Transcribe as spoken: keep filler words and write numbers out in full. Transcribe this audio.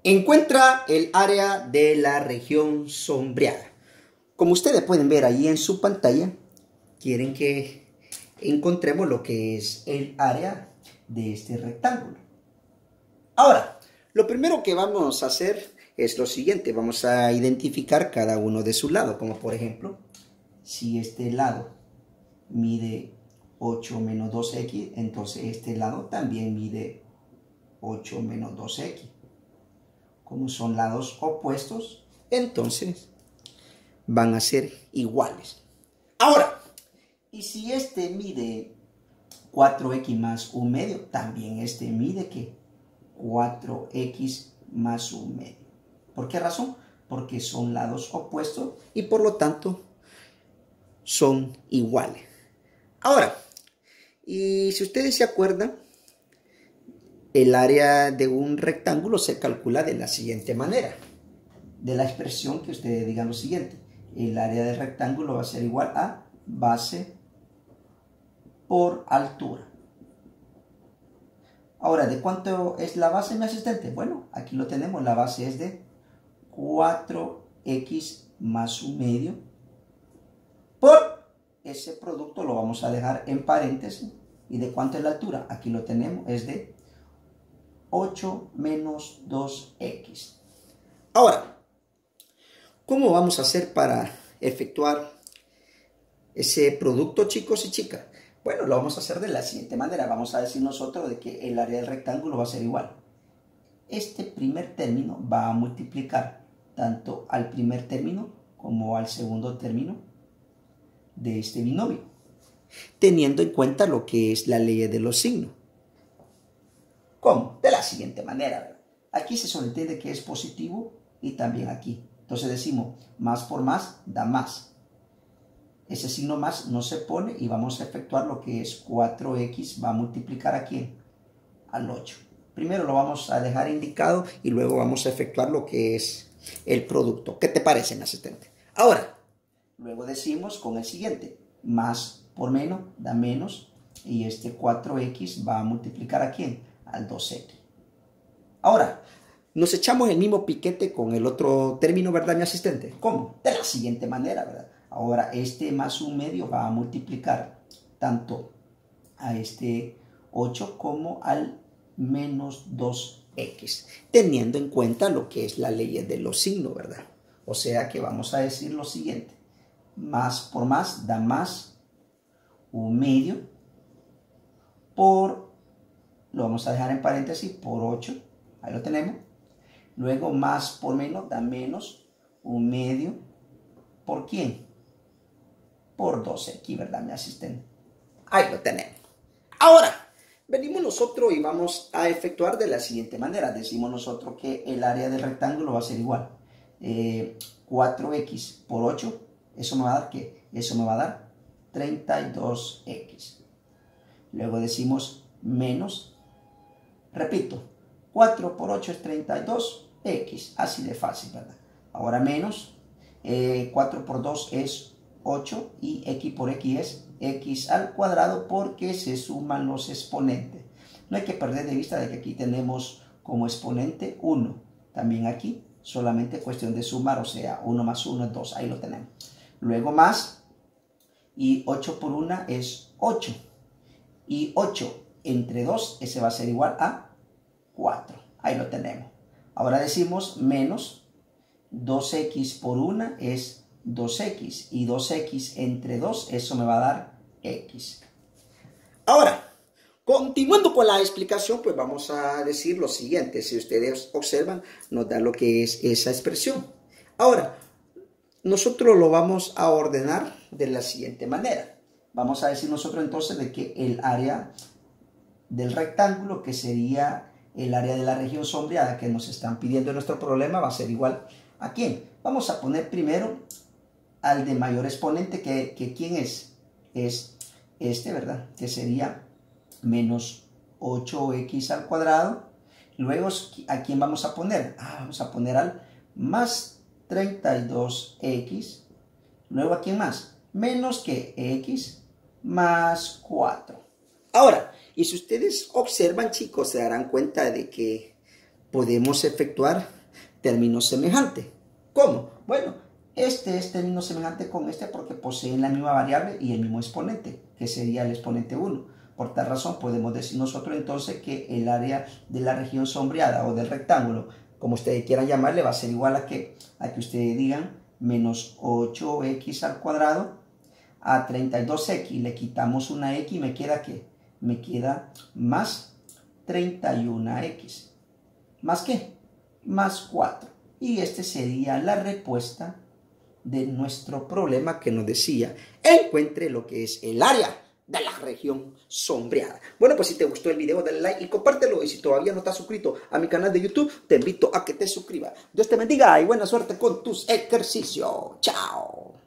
Encuentra el área de la región sombreada. Como ustedes pueden ver ahí en su pantalla, quieren que encontremos lo que es el área de este rectángulo. Ahora, lo primero que vamos a hacer es lo siguiente. Vamos a identificar cada uno de su lado. Como por ejemplo, si este lado mide ocho menos dos equis, entonces este lado también mide ocho menos dos equis. Como son lados opuestos, entonces van a ser iguales. Ahora, y si este mide cuatro equis más un medio, también este mide ¿qué? cuatro equis más un medio. ¿Por qué razón? Porque son lados opuestos y por lo tanto son iguales. Ahora, y si ustedes se acuerdan, el área de un rectángulo se calcula de la siguiente manera. De la expresión que ustedes digan lo siguiente. El área del rectángulo va a ser igual a base por altura. Ahora, ¿de cuánto es la base, mi asistente? Bueno, aquí lo tenemos. La base es de cuatro equis más un medio. Por ese producto lo vamos a dejar en paréntesis. ¿Y de cuánto es la altura? Aquí lo tenemos. Es de ocho menos dos equis. Ahora, ¿cómo vamos a hacer para efectuar ese producto, chicos y chicas? Bueno, lo vamos a hacer de la siguiente manera. Vamos a decir nosotros de que el área del rectángulo va a ser igual. Este primer término va a multiplicar tanto al primer término como al segundo término de este binomio, teniendo en cuenta lo que es la ley de los signos. ¿Cómo? De la siguiente manera, ¿verdad? Aquí se sobreentiende que es positivo y también aquí. Entonces decimos, más por más da más. Ese signo más no se pone y vamos a efectuar lo que es cuatro equis va a multiplicar ¿a quién? Al ocho. Primero lo vamos a dejar indicado y luego vamos a efectuar lo que es el producto. ¿Qué te parece, mi asistente? Ahora, luego decimos con el siguiente, más por menos da menos y este cuatro equis va a multiplicar ¿a quién? Al dos equis. Ahora, nos echamos el mismo piquete con el otro término, ¿verdad, mi asistente? ¿Cómo? De la siguiente manera, ¿verdad? Ahora, este más un medio va a multiplicar tanto a este ocho como al menos dos equis, teniendo en cuenta lo que es la ley de los signos, ¿verdad? O sea que vamos a decir lo siguiente. Más por más da más un medio por... Lo vamos a dejar en paréntesis por ocho. Ahí lo tenemos. Luego más por menos da menos un medio. ¿Por quién? Por dos equis, ¿verdad, mi asistente? Ahí lo tenemos. Ahora, venimos nosotros y vamos a efectuar de la siguiente manera. Decimos nosotros que el área del rectángulo va a ser igual. Eh, cuatro equis por ocho. ¿Eso me va a dar qué? Eso me va a dar treinta y dos equis. Luego decimos menos. Repito, cuatro por ocho es treinta y dos equis, así de fácil, ¿verdad? Ahora menos, eh, cuatro por dos es ocho y x por x es x al cuadrado porque se suman los exponentes. No hay que perder de vista de que aquí tenemos como exponente uno. También aquí, solamente cuestión de sumar, o sea, uno más uno es dos, ahí lo tenemos. Luego más, y ocho por uno es ocho. Y ocho entre dos, ese va a ser igual a cuatro. Ahí lo tenemos. Ahora decimos menos dos equis por uno es dos equis. Y dos equis entre dos, eso me va a dar x. Ahora, continuando con la explicación, pues vamos a decir lo siguiente. Si ustedes observan, nos da lo que es esa expresión. Ahora, nosotros lo vamos a ordenar de la siguiente manera. Vamos a decir nosotros entonces de que el área del rectángulo, que sería el área de la región sombreada que nos están pidiendo en nuestro problema, va a ser igual ¿a quién? Vamos a poner primero al de mayor exponente, que, que ¿quién es? Es este, ¿verdad? Que sería menos ocho equis al cuadrado. Luego, ¿a quién vamos a poner? Ah, vamos a poner al más treinta y dos equis. Luego, ¿a quién más? Menos que x más cuatro. Ahora, y si ustedes observan, chicos, se darán cuenta de que podemos efectuar términos semejantes. ¿Cómo? Bueno, este es término semejante con este porque poseen la misma variable y el mismo exponente, que sería el exponente uno. Por tal razón podemos decir nosotros entonces que el área de la región sombreada o del rectángulo, como ustedes quieran llamarle, va a ser igual a que, a que ustedes digan menos ocho equis al cuadrado a treinta y dos equis. Le quitamos una x y me queda ¿qué? Me queda más treinta y una equis. ¿Más qué? Más cuatro. Y este sería la respuesta de nuestro problema que nos decía, encuentre lo que es el área de la región sombreada. Bueno, pues si te gustó el video, dale like y compártelo. Y si todavía no estás suscrito a mi canal de YouTube, te invito a que te suscribas. Dios te bendiga y buena suerte con tus ejercicios. Chao.